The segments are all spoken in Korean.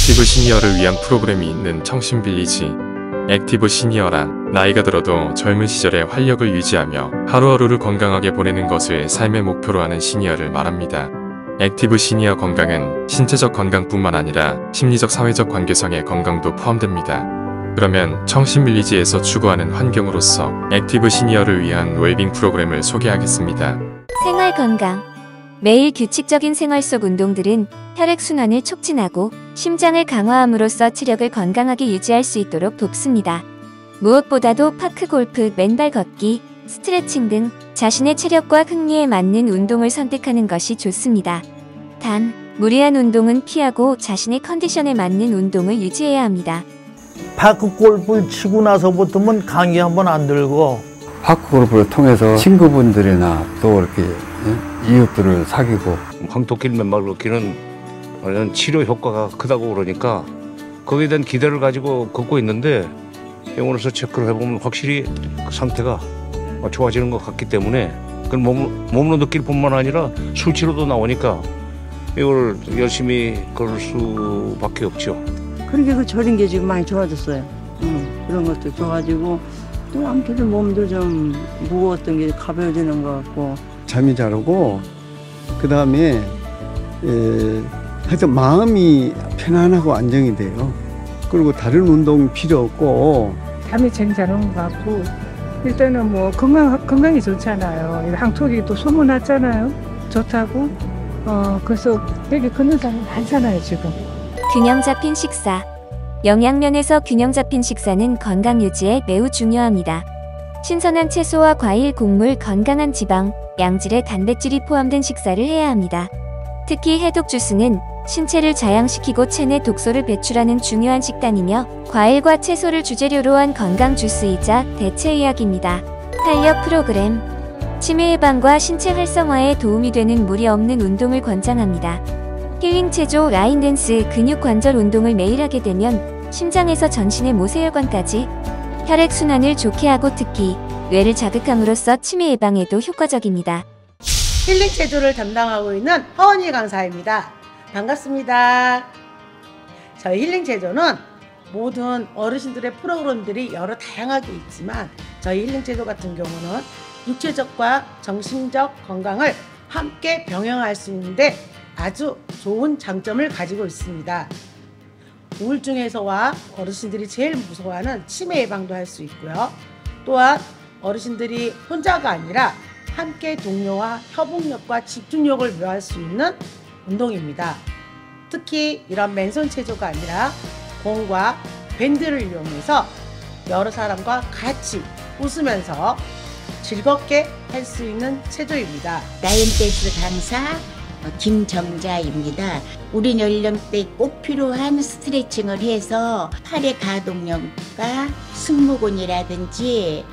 액티브 시니어를 위한 프로그램이 있는 청신빌리지. 액티브 시니어란 나이가 들어도 젊은 시절의 활력을 유지하며 하루하루를 건강하게 보내는 것을 삶의 목표로 하는 시니어를 말합니다. 액티브 시니어 건강은 신체적 건강뿐만 아니라 심리적 사회적 관계상의 건강도 포함됩니다. 그러면 청신빌리지에서 추구하는 환경으로서 액티브 시니어를 위한 웰빙 프로그램을 소개하겠습니다. 생활 건강. 매일 규칙적인 생활 속 운동들은 혈액순환을 촉진하고 심장을 강화함으로써 체력을 건강하게 유지할 수 있도록 돕습니다. 무엇보다도 파크 골프, 맨발 걷기, 스트레칭 등 자신의 체력과 흥미에 맞는 운동을 선택하는 것이 좋습니다. 단, 무리한 운동은 피하고 자신의 컨디션에 맞는 운동을 유지해야 합니다. 파크 골프를 치고 나서부터는 감기 한번 안 들고 파크 골프를 통해서 친구분들이나 또 이렇게 이웃들을 사귀고 황토길 맨발 걷기는 치료 효과가 크다고 그러니까 거기에 대한 기대를 가지고 걷고 있는데 병원에서 체크를 해보면 확실히 그 상태가 좋아지는 것 같기 때문에 몸으로 느낄 뿐만 아니라 수치로도 나오니까 이걸 열심히 걸을 수밖에 없죠. 그렇게 그 저린 게 지금 많이 좋아졌어요. 그런 것도 좋아지고 또 아무튼 몸도 좀 무거웠던 게 가벼워지는 것 같고 잠이 잘 오고 그 다음에 하여튼 마음이 편안하고 안정이 돼요. 그리고 다른 운동 필요 없고 잠이 제일 잘 오는 것 같고 일단은 뭐 건강이 좋잖아요. 항토기 또 소문났잖아요. 좋다고. 그래서 되게 걷는 사람 많잖아요 지금. 균형 잡힌 식사. 영양면에서 균형 잡힌 식사는 건강 유지에 매우 중요합니다. 신선한 채소와 과일, 곡물, 건강한 지방, 양질의 단백질이 포함된 식사를 해야 합니다. 특히 해독 주스는 신체를 자양시키고 체내 독소를 배출하는 중요한 식단이며 과일과 채소를 주재료로 한 건강 주스이자 대체의학입니다. 탄력 프로그램. 치매 예방과 신체 활성화에 도움이 되는 무리 없는 운동을 권장합니다. 힐링 체조, 라인 댄스, 근육 관절 운동을 매일 하게 되면 심장에서 전신의 모세혈관까지 혈액순환을 좋게 하고 특히 뇌를 자극함으로써 치매 예방에도 효과적입니다. 힐링 체조를 담당하고 있는 허은희 강사입니다. 반갑습니다. 저희 힐링 체조는 모든 어르신들의 프로그램들이 여러 다양하게 있지만 저희 힐링 체조 같은 경우는 육체적과 정신적 건강을 함께 병행할 수 있는데 아주 좋은 장점을 가지고 있습니다. 우울증 해소와 어르신들이 제일 무서워하는 치매 예방도 할 수 있고요. 또한 어르신들이 혼자가 아니라 함께 동료와 협응력과 집중력을 묘할 수 있는 운동입니다. 특히 이런 맨손 체조가 아니라 공과 밴드를 이용해서 여러 사람과 같이 웃으면서 즐겁게 할 수 있는 체조입니다. 라인댄스 강사 김정자입니다. 우리 연령대에 꼭 필요한 스트레칭을 해서 팔의 가동력과 승모근이라든지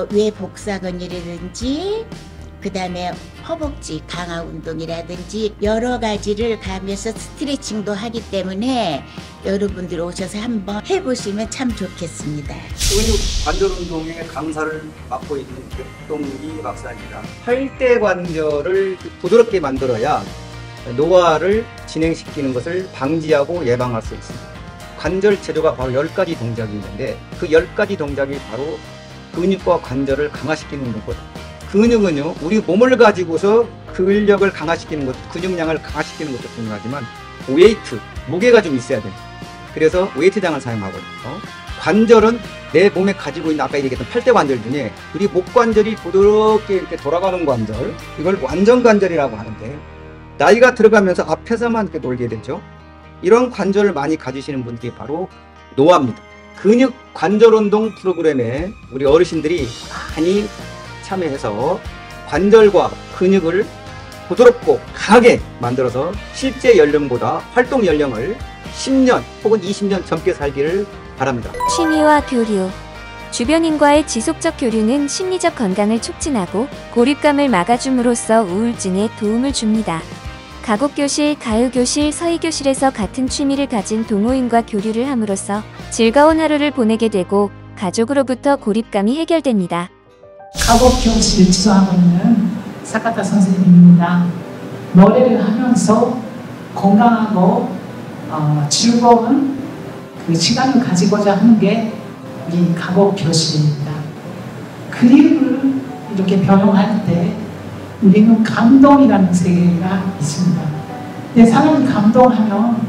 외복사근이라든지 그 다음에 허벅지 강화 운동이라든지 여러 가지를 가면서 스트레칭도 하기 때문에 여러분들 오셔서 한번 해보시면 참 좋겠습니다. 근육 관절 운동의 강사를 맡고 있는 백동기 박사입니다. 팔대 관절을 부드럽게 만들어야 노화를 진행시키는 것을 방지하고 예방할 수 있습니다. 관절 체조가 바로 10가지 동작이 있는데 그 10가지 동작이 바로 근육과 관절을 강화시키는 거거든요. 근육은요, 우리 몸을 가지고서 근력을 강화시키는 것, 근육량을 강화시키는 것도 중요하지만 웨이트, 무게가 좀 있어야 돼요. 그래서 웨이트장을 사용하거든요. 관절은 내 몸에 가지고 있는 아까 얘기했던 팔대 관절 중에 우리 목 관절이 부드럽게 이렇게 돌아가는 관절, 이걸 완전 관절이라고 하는데 나이가 들어가면서 앞에서만 이렇게 놀게 되죠. 이런 관절을 많이 가지시는 분들이 바로 노화입니다. 근육 관절 운동 프로그램에 우리 어르신들이 많이 참여해서 관절과 근육을 부드럽고 강하게 만들어서 실제 연령보다 활동 연령을 10년 혹은 20년 젊게 살기를 바랍니다. 취미와 교류. 주변인과의 지속적 교류는 심리적 건강을 촉진하고 고립감을 막아줌으로써 우울증에 도움을 줍니다. 가곡교실, 가요교실, 서희교실에서 같은 취미를 가진 동호인과 교류를 함으로써 즐거운 하루를 보내게 되고 가족으로부터 고립감이 해결됩니다. 가곡교실을 지도하고 있는 사카타 선생님입니다. 노래를 하면서 건강하고 즐거운 그 시간을 가지고자 하는 게 우리 가곡 교실입니다. 그림을 이렇게 변형할 때 우리는 감동이라는 세계가 있습니다. 근데 사람이 감동하면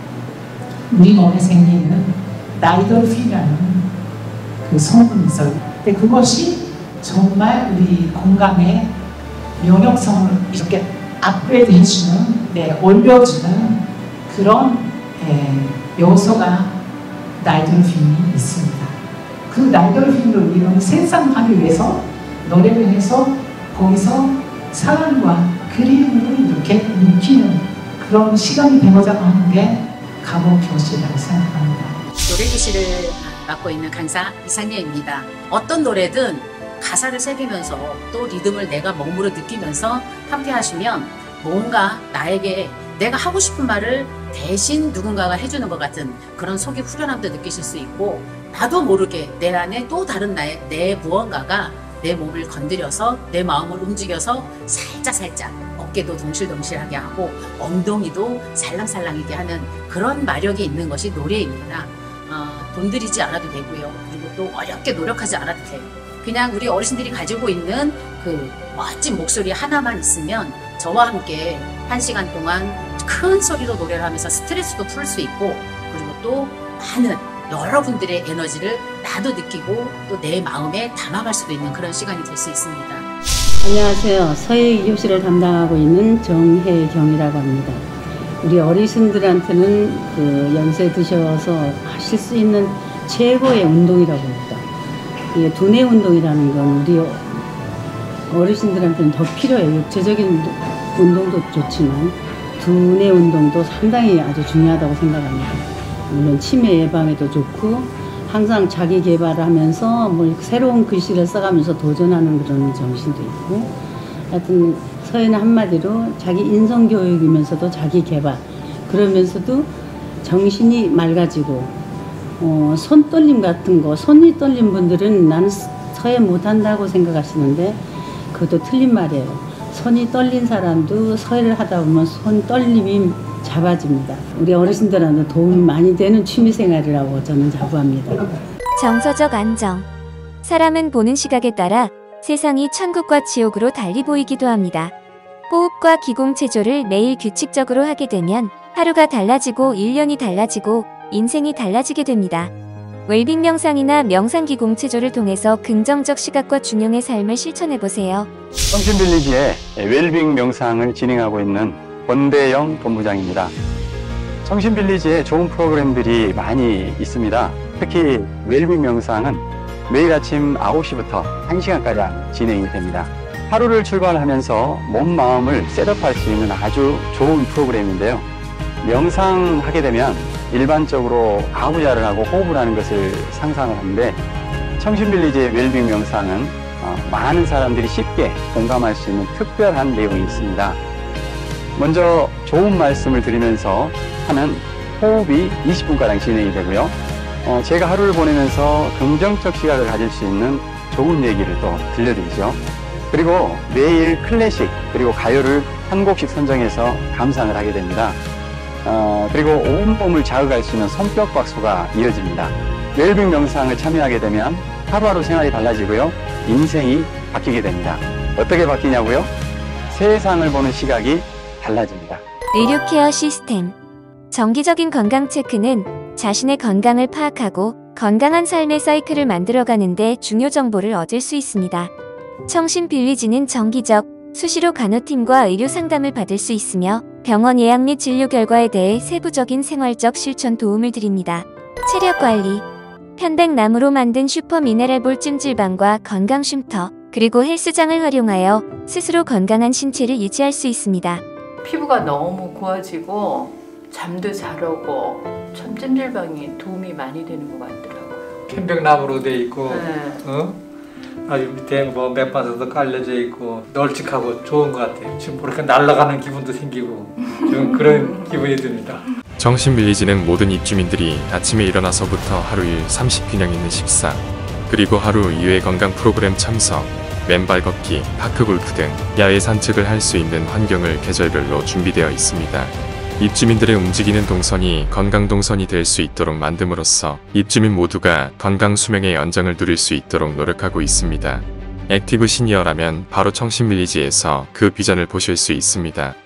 우리 몸에 생기는 나이돌핀이라는 그 성분이 있어요. 근데 그것이 정말 우리 건강에 면역성을 이렇게 업그레이드 해주는, 올려주는 그런 요소가 나이돌핀이 있습니다. 그 나이돌핀을 우리는 생산하기 위해서 노력을 해서 거기서 사랑과 그림을 이렇게 느끼는 그런 시간이 되고자 하는 게 가곡 교실이라고 생각합니다. 노래교실을 맡고 있는 강사 이상예입니다. 어떤 노래든 가사를 새기면서 또 리듬을 내가 몸으로 느끼면서 함께 하시면 뭔가 나에게 내가 하고 싶은 말을 대신 누군가가 해주는 것 같은 그런 속의 후련함도 느끼실 수 있고, 나도 모르게 내 안에 또 다른 내 무언가가 내 몸을 건드려서 내 마음을 움직여서 살짝 어깨도 동실동실하게 하고 엉덩이도 살랑살랑하게 하는 그런 마력이 있는 것이 노래입니다. 돈 들이지 않아도 되고요. 그리고 또 어렵게 노력하지 않아도 돼요. 그냥 우리 어르신들이 가지고 있는 그 멋진 목소리 하나만 있으면 저와 함께 1시간 동안 큰 소리로 노래를 하면서 스트레스도 풀 수 있고, 그리고 또 많은 여러분들의 에너지를 나도 느끼고 또 내 마음에 담아갈 수도 있는 그런 시간이 될 수 있습니다. 안녕하세요. 서예교실을 담당하고 있는 정혜경이라고 합니다. 우리 어르신들한테는 그 연세 드셔서 하실 수 있는 최고의 운동이라고 합니다. 이게 두뇌 운동이라는 건 우리 어르신들한테는 더 필요해요. 육체적인 운동도 좋지만 두뇌 운동도 상당히 아주 중요하다고 생각합니다. 물론 치매 예방에도 좋고, 항상 자기 개발을 하면서 뭐 새로운 글씨를 써가면서 도전하는 그런 정신도 있고, 하여튼 서예는 한마디로 자기 인성교육이면서도 자기 개발, 그러면서도 정신이 맑아지고, 손 떨림 같은 거, 손이 떨린 분들은 나는 서예 못한다고 생각하시는데 그것도 틀린 말이에요. 손이 떨린 사람도 서예를 하다 보면 손 떨림이 잡아집니다. 우리 어르신들한테 도움이 많이 되는 취미생활이라고 저는 자부합니다. 정서적 안정. 사람은 보는 시각에 따라 세상이 천국과 지옥으로 달리 보이기도 합니다. 호흡과 기공체조를 매일 규칙적으로 하게 되면 하루가 달라지고 1년이 달라지고 인생이 달라지게 됩니다. 웰빙 명상이나 명상 기공체조를 통해서 긍정적 시각과 균형의 삶을 실천해보세요. 청신빌리지의 웰빙 명상을 진행하고 있는 권대영 본부장입니다. 청신빌리지에 좋은 프로그램들이 많이 있습니다. 특히 웰빙 명상은 매일 아침 9시부터 1시간가량 진행이 됩니다. 하루를 출발하면서 몸, 마음을 셋업할 수 있는 아주 좋은 프로그램인데요. 명상하게 되면 일반적으로 아우자를 하고 호흡을 하는 것을 상상을 하는데, 청신빌리지의 웰빙 명상은 많은 사람들이 쉽게 공감할 수 있는 특별한 내용이 있습니다. 먼저 좋은 말씀을 드리면서 하는 호흡이 20분가량 진행이 되고요. 제가 하루를 보내면서 긍정적 시각을 가질 수 있는 좋은 얘기를 또 들려드리죠. 그리고 매일 클래식 그리고 가요를 한 곡씩 선정해서 감상을 하게 됩니다. 그리고 온몸을 자극할 수 있는 손뼉 박수가 이어집니다. 웰빙 명상을 참여하게 되면 하루하루 생활이 달라지고요. 인생이 바뀌게 됩니다. 어떻게 바뀌냐고요? 세상을 보는 시각이 달라집니다. 의료 케어 시스템. 정기적인 건강 체크는 자신의 건강을 파악하고 건강한 삶의 사이클을 만들어가는 데 중요 정보를 얻을 수 있습니다. 청신빌리지는 정기적, 수시로 간호팀과 의료 상담을 받을 수 있으며 병원 예약 및 진료 결과에 대해 세부적인 생활적 실천 도움을 드립니다. 체력 관리. 편백나무로 만든 슈퍼 미네랄볼 찜질방과 건강 쉼터, 그리고 헬스장을 활용하여 스스로 건강한 신체를 유지할 수 있습니다. 피부가 너무 고와지고 잠도 잘 오고 참 찜질방이 도움이 많이 되는 것 같더라고요. 편백나무로 돼 있고, 네. 아주 밑에 뭐 맥반석도 깔려져 있고 널찍하고 좋은 것 같아요. 지금 이렇게 날아가는 기분도 생기고 좀 그런 기분이 듭니다. 청신빌리지는 모든 입주민들이 아침에 일어나서부터 하루 일 30균형 있는 식사, 그리고 하루 2회 건강 프로그램 참석, 맨발 걷기, 파크 골프 등 야외 산책을 할 수 있는 환경을 계절별로 준비되어 있습니다. 입주민들의 움직이는 동선이 건강동선이 될 수 있도록 만듦으로써 입주민 모두가 건강 수명의 연장을 누릴 수 있도록 노력하고 있습니다. 액티브 시니어라면 바로 청신빌리지에서 그 비전을 보실 수 있습니다.